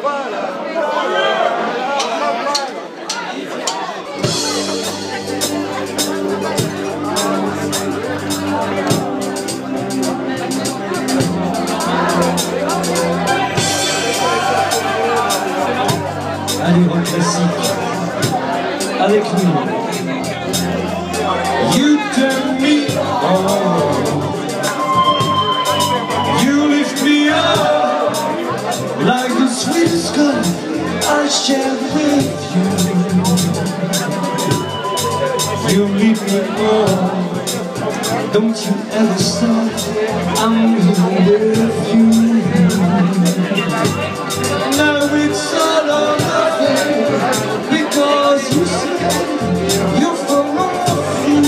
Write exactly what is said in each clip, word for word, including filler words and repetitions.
Allez, rock classique, avec nous. You turn me on, you lift me up, like the sweetest cup I share with you. You leave me on, don't you ever stop, I'm here with you. Now it's all or nothing, because you say you follow me.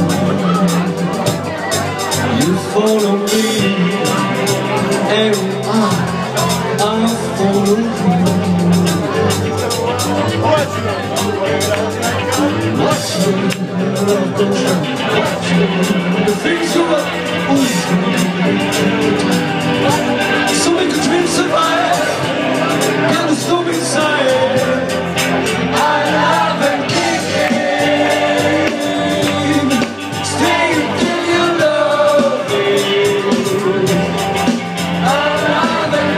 You follow me, and I, I follow you. Watching the things you are always so make a dream survive. Got a storm inside. I love and kicking. Stay till you love me. I love and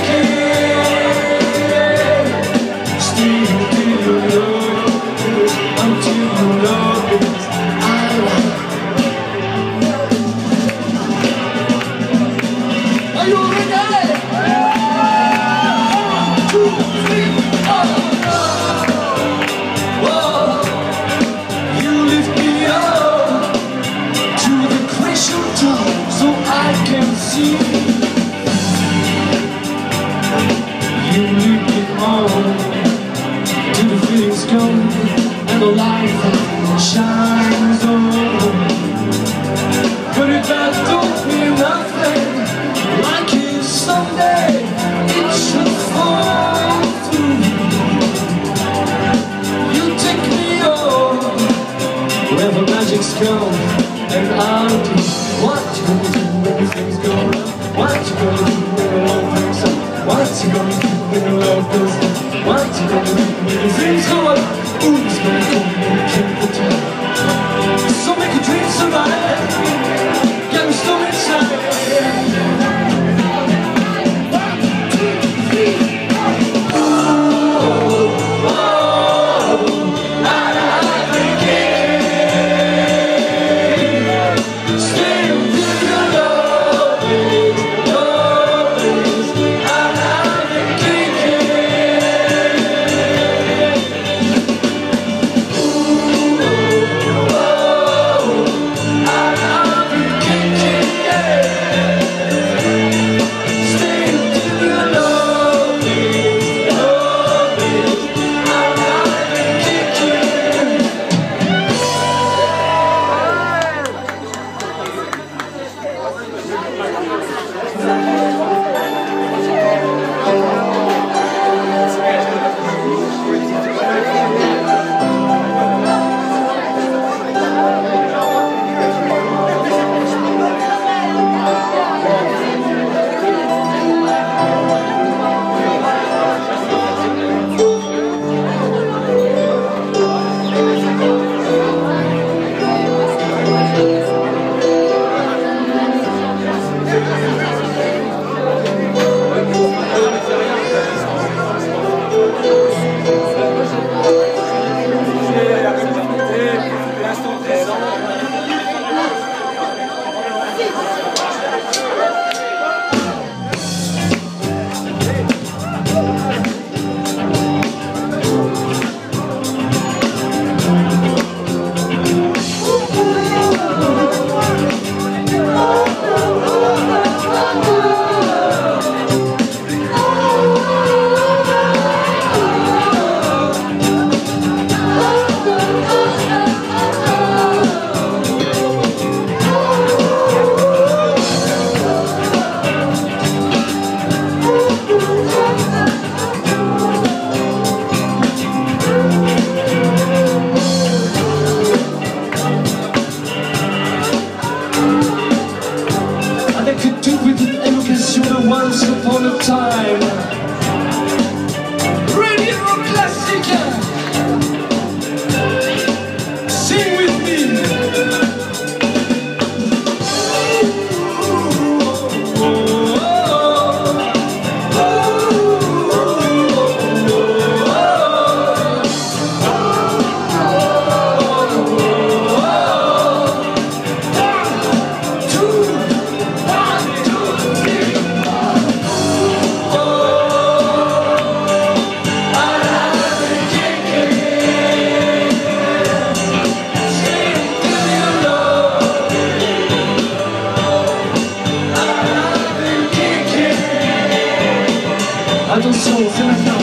kicking. Stay till you love me. Until you love me. I love. Are you ready? You lead me on till the feelings come and the light shines on. But if I don't feel nothing like it someday, it should fall through. You take me on where the magic's come, and I'll do what you gonna do when things go wrong. What you gonna do when the love breaks up? What you gonna do when the love goes down? What you gonna do when the things go up? Who's gonna come when you can't pretend? So make a dream survive. Get a storm inside. One, two, three, four. Oh, oh, I love again. Stay till you love me. Attention, c'est maintenant.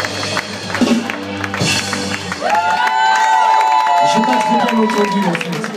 J'ai pas très bien entendu en fait.